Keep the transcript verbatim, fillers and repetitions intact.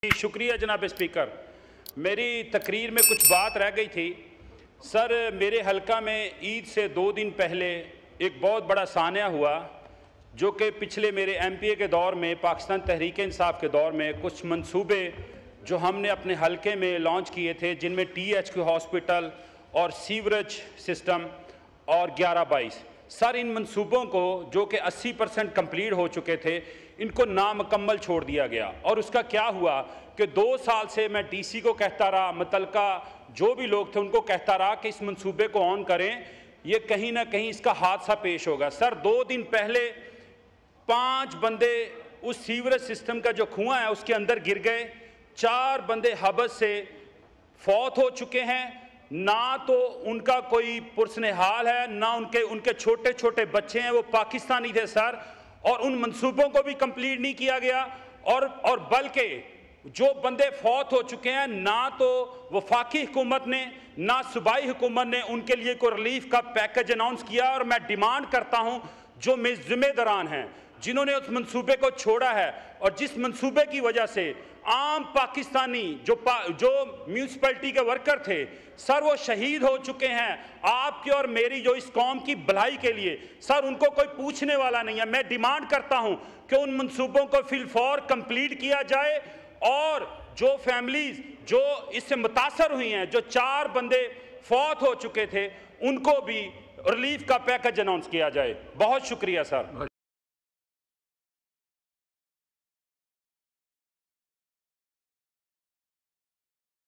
शुक्रिया जनाब स्पीकर। मेरी तकरीर में कुछ बात रह गई थी। सर, मेरे हलका में ईद से दो दिन पहले एक बहुत बड़ा सानिया हुआ, जो कि पिछले मेरे एम पी ए के दौर में, पाकिस्तान तहरीक इंसाफ के दौर में कुछ मंसूबे जो हमने अपने हलके में लॉन्च किए थे, जिनमें टी एच क्यू हॉस्पिटल और सीवरेज सिस्टम और ग्यारह बाईस, सर इन मंसूबों को जो कि अस्सी परसेंट कम्प्लीट हो चुके थे, इनको नामुकम्मल छोड़ दिया गया। और उसका क्या हुआ कि दो साल से मैं डी सी को कहता रहा, मुतलका जो भी लोग थे उनको कहता रहा कि इस मंसूबे को ऑन करें, ये कहीं ना कहीं इसका हादसा पेश होगा। सर, दो दिन पहले पाँच बंदे उस सीवरेज सिस्टम का जो कुआं है उसके अंदर गिर गए, चार बंदे हबस से फौत हो चुके हैं। ना तो उनका कोई पुरस्ने हाल है, ना उनके उनके छोटे छोटे बच्चे हैं, वो पाकिस्तानी थे सर। और उन मंसूबों को भी कंप्लीट नहीं किया गया। और और बल्कि जो बंदे फौत हो चुके हैं, ना तो वफाकी हुकूमत ने ना सूबाई हुकूमत ने उनके लिए कोई रिलीफ का पैकेज अनाउंस किया। और मैं डिमांड करता हूं, जो जिम्मेदारान हैं, जिन्होंने उस मंसूबे को छोड़ा है और जिस मंसूबे की वजह से आम पाकिस्तानी जो पा, जो म्यूनसिपैलिटी के वर्कर थे सर, वो शहीद हो चुके हैं आपकी और मेरी जो इस कौम की भलाई के लिए, सर उनको कोई पूछने वाला नहीं है। मैं डिमांड करता हूं कि उन मंसूबों को फिलफौर कंप्लीट किया जाए और जो फैमिलीज जो इससे मुतासर हुई हैं, जो चार बंदे फौत हो चुके थे, उनको भी रिलीफ का पैकेज अनाउंस किया जाए। बहुत शुक्रिया सर।